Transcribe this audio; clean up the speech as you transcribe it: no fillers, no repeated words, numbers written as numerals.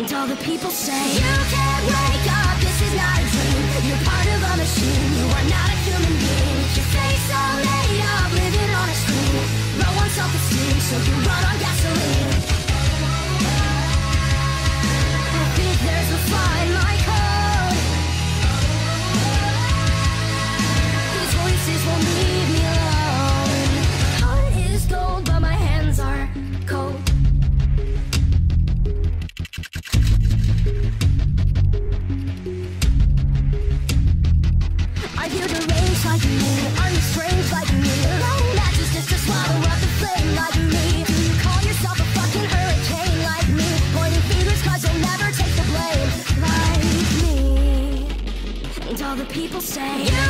And all the people say you can't wake up, this is not a dream. You're part of a machine, you are not a human being. Your face all made up, living on a screen. Low on self-esteem, so you run on gasoline. I think there's a flaw in my code. These voices won't leave me alone. Heart is gold, but my hands are cold. I hear the rage like me, are you strange like me? Long matches just to swallow up the flame like me. You call yourself a fucking hurricane like me, pointing fingers cause you'll never take the blame like me. And all the people say you